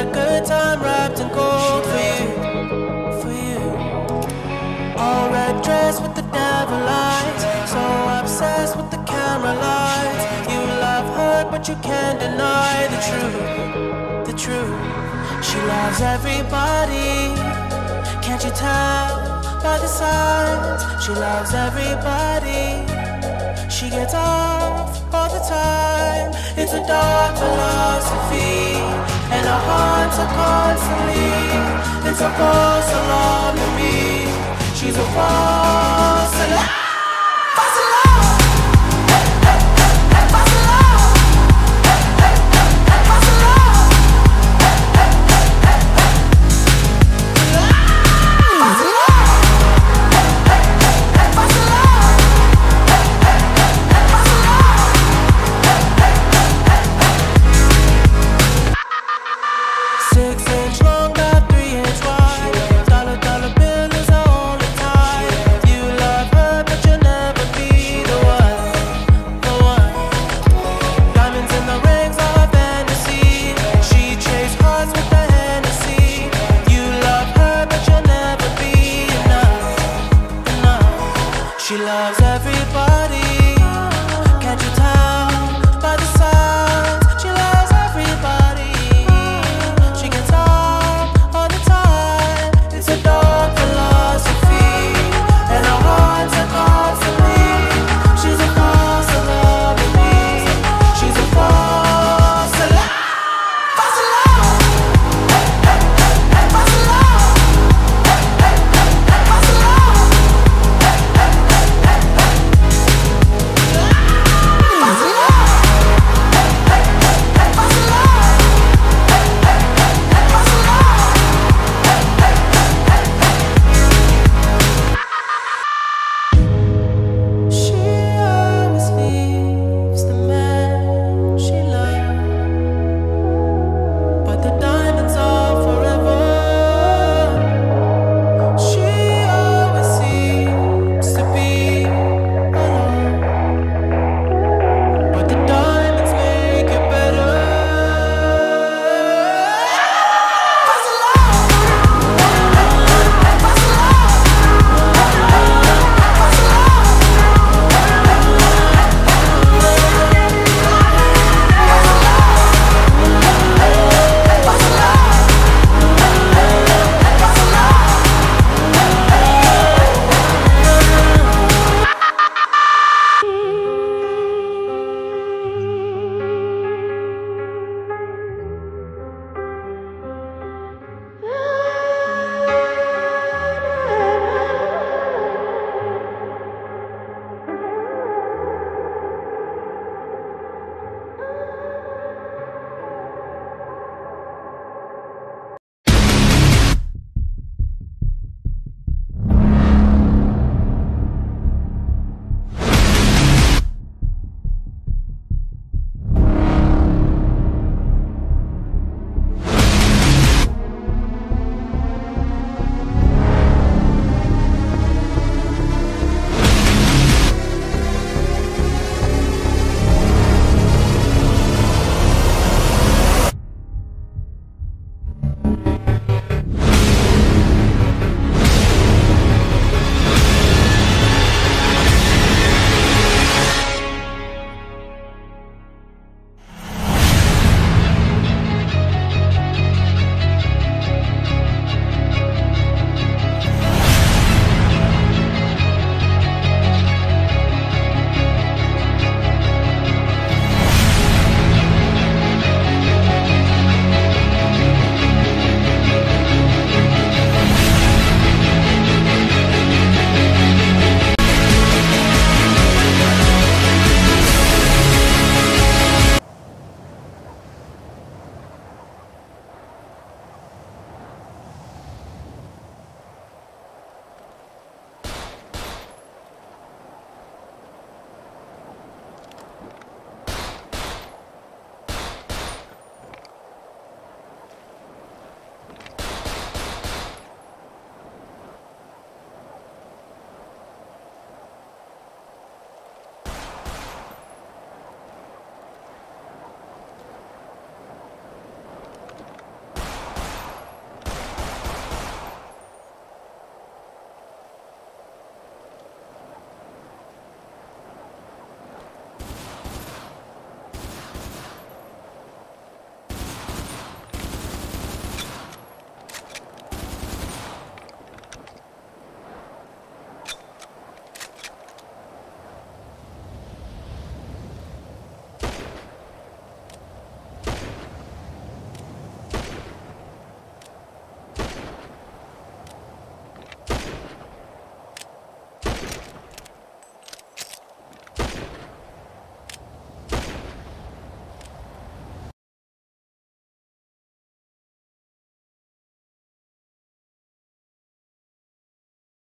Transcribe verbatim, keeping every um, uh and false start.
good time wrapped in gold for you, for you. All red dress with the devil lights, so obsessed with the camera lights. You love her, but you can't deny the truth, the truth. She loves everybody, can't you tell by the signs? She loves everybody, she gets off all the time. It's a dark philosophy, and our hearts are constantly. It's a false alarm to me. She's a false alarm.